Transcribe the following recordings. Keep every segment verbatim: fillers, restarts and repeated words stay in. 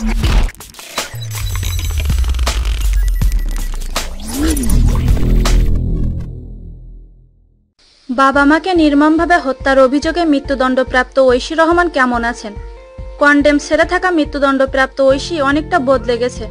বাবা মাকে নির্মমভাবে হত্যার অভিযোগে মৃত্যুদণ্ডপ্রাপ্ত ঐশী রহমান কেমন আছেন? কন্ডেম ছেড়ে থাকা মৃত্যুদণ্ডপ্রাপ্ত ঐশী অনেকটা বদলে গেছে।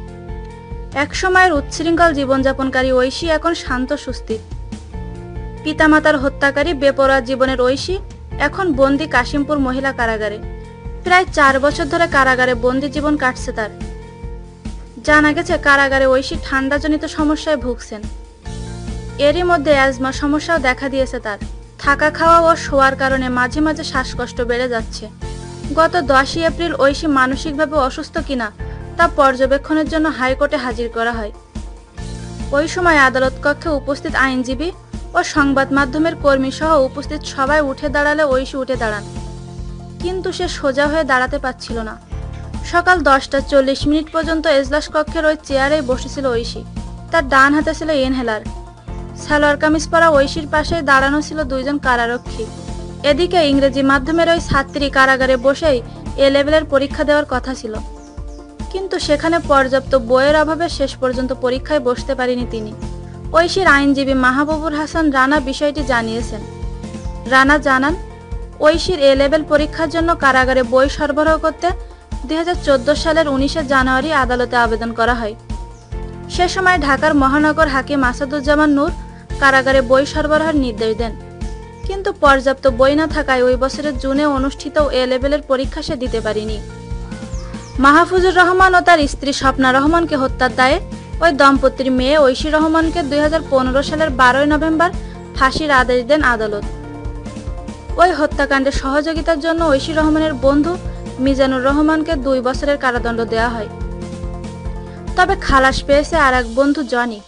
একসময়ের উচ্ছৃঙ্খল জীবনযাপনকারী ঐশী এখন শান্ত সুস্থির। পিতামাতার হত্যাকারী বেপরোয়া জীবনের ঐশী এখন বন্দি কাশিমপুর মহিলা কারাগারে। প্রায় চার বছর ধরে কারাগারে বন্দি জীবন কাটছে তার। জানা গেছে কারাগারে ঐশী ঠান্ডাজনিত সমস্যায় ভুগছেন। এরই মধ্যে অ্যাজমা সমস্যাও দেখা দিয়েছে তার। থাকা খাওয়া ও শোয়ার কারণে মাঝে মাঝে শ্বাসকষ্ট বেড়ে যাচ্ছে। গত দশই এপ্রিল ঐশী মানসিকভাবে অসুস্থ কিনা তা পর্যবেক্ষণের জন্য হাইকোর্টে হাজির করা হয়। ওই সময় আদালত কক্ষে উপস্থিত আইনজীবী ও সংবাদ মাধ্যমের কর্মী সহ উপস্থিত সবাই উঠে দাঁড়ালে ঐশী উঠে দাঁড়ান, কিন্তু সে সোজা হয়ে দাঁড়াতে পারছিল না। সকাল দশটা চল্লিশ মিনিট পর্যন্ত এজলাস কক্ষের ওই চেয়ারেই বসেছিল ঐশী। তার ডান হাতে ছিল ইনহেলার। সালোয়ার কামিজ পরা ঐশীর পাশে দাঁড়ানো ছিল দুইজন কারারক্ষী। এদিকে ইংরেজি মাধ্যমের ওই ছাত্রী কারাগারে বসেই এ লেভেলের পরীক্ষা দেওয়ার কথা ছিল, কিন্তু সেখানে পর্যাপ্ত বইয়ের অভাবে শেষ পর্যন্ত পরীক্ষায় বসতে পারেনি তিনি। ঐশীর আইনজীবী মাহবুবুর হাসান রানা বিষয়টি জানিয়েছেন। রানা জানান, ঐশীর এ লেভেল পরীক্ষার জন্য কারাগারে বই সরবরাহ করতে দুই হাজার চোদ্দ সালের উনিশে জানুয়ারি আদালতে আবেদন করা হয়। সে সময় ঢাকার মহানগর হাকিম আসাদুজ্জামান নূর কারাগারে বই সরবরাহের নির্দেশ দেন, কিন্তু পর্যাপ্ত বই না থাকায় ওই বছরের জুনে অনুষ্ঠিত এ লেভেলের পরীক্ষা সে দিতে পারেনি। মাহফুজুর রহমান ও তার স্ত্রী স্বপ্না রহমানকে হত্যার দায়ে ওই দম্পতির মেয়ে ঐশী রহমানকে দুই হাজার পনেরো সালের বারোই নভেম্বর ফাঁসির আদেশ দেন আদালত। ওই হত্যাকাণ্ডে সহযোগিতার জন্য ঐশী রহমানের বন্ধু মিজানুর রহমানকে দুই বছরের কারাদণ্ড দেওয়া হয়। তবে খালাস পেয়েছে আর এক বন্ধু জনি।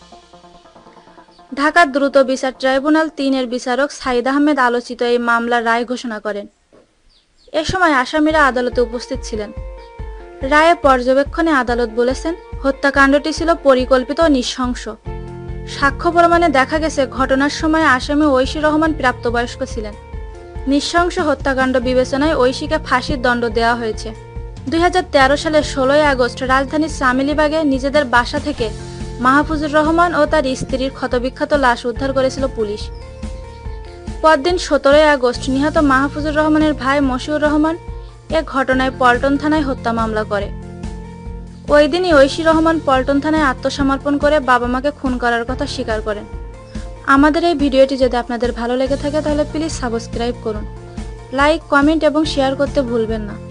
ঢাকার দ্রুত বিচার ট্রাইব্যুনাল তিনের বিচারক সাইদ আহমেদ আলোচিত এই মামলার রায় ঘোষণা করেন। এ সময় আসামিরা আদালতে উপস্থিত ছিলেন। রায়ে পর্যবেক্ষণে আদালত বলেছেন, হত্যাকাণ্ডটি ছিল পরিকল্পিত ও নৃশংস। সাক্ষ্য প্রমাণে দেখা গেছে ঘটনার সময় আসামি ঐশী রহমান প্রাপ্তবয়স্ক ছিলেন। নৃশংস হত্যাকাণ্ড বিবেচনায় ঐশীকে ফাঁসির দণ্ড দেওয়া হয়েছে। দুই হাজার তেরো সালের ষোলোই আগস্ট রাজধানীর চামেলিবাগে নিজেদের বাসা থেকে মাহফুজুর রহমান ও তার স্ত্রীর ক্ষতবিক্ষত লাশ উদ্ধার করেছিল পুলিশ। পরদিন সতেরোই আগস্ট নিহত মাহফুজুর রহমানের ভাই মশিউর রহমান এ ঘটনায় পল্টন থানায় হত্যা মামলা করে। ওই দিনই ঐশী রহমান পল্টন থানায় আত্মসমর্পণ করে বাবা মাকে খুন করার কথা স্বীকার করেন। আমাদের এই ভিডিওটি যদি আপনাদের ভালো লেগে থাকে তাহলে প্লিজ সাবস্ক্রাইব করুন, লাইক, কমেন্ট এবং শেয়ার করতে ভুলবেন না।